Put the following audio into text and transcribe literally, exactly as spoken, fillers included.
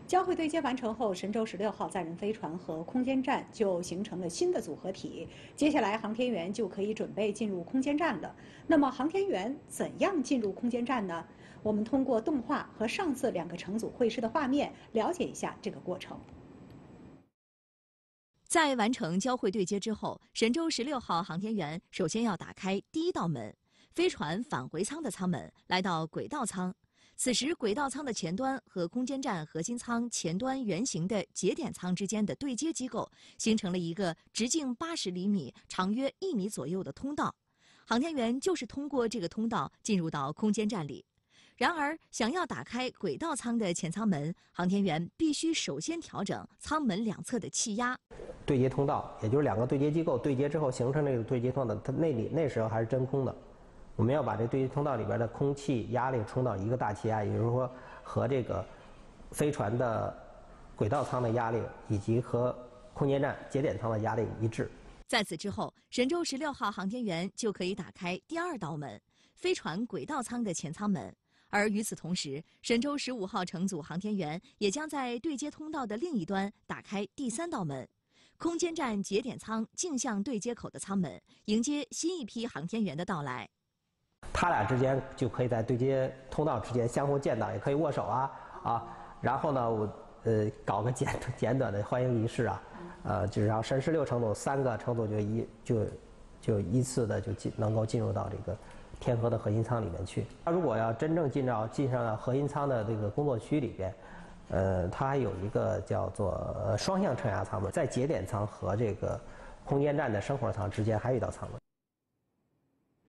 交会对接完成后，神舟十六号载人飞船和空间站就形成了新的组合体。接下来，航天员就可以准备进入空间站了。那么，航天员怎样进入空间站呢？我们通过动画和上次两个乘组会师的画面，了解一下这个过程。 在完成交会对接之后，神舟十六号航天员首先要打开第一道门——飞船返回舱的舱门，来到轨道舱。此时，轨道舱的前端和空间站核心舱前端圆形的节点舱之间的对接机构，形成了一个直径八十厘米、长约一米左右的通道。航天员就是通过这个通道进入到空间站里。然而，想要打开轨道舱的前舱门，航天员必须首先调整舱门两侧的气压。 对接通道，也就是两个对接机构对接之后形成这个对接通道，它那里那时候还是真空的。我们要把这对接通道里边的空气压力冲到一个大气压，也就是说和这个飞船的轨道舱的压力以及和空间站节点舱的压力一致。 在此之后，神舟十六号航天员就可以打开第二道门——飞船轨道舱的前舱门。而与此同时，神舟十五号乘组航天员也将在对接通道的另一端打开第三道门——空间站节点舱径向对接口的舱门，迎接新一批航天员的到来。 他俩之间就可以在对接通道之间相互见到，也可以握手啊啊。然后呢，我呃搞个简简短的欢迎仪式啊，呃，就是让神十六乘组三个乘组就一就就依次的就进能够进入到这个天河的核心舱里面去。他如果要真正进到进上到核心舱的这个工作区里边，呃，它还有一个叫做双向承压舱门，在节点舱和这个空间站的生活舱之间还有一道舱门。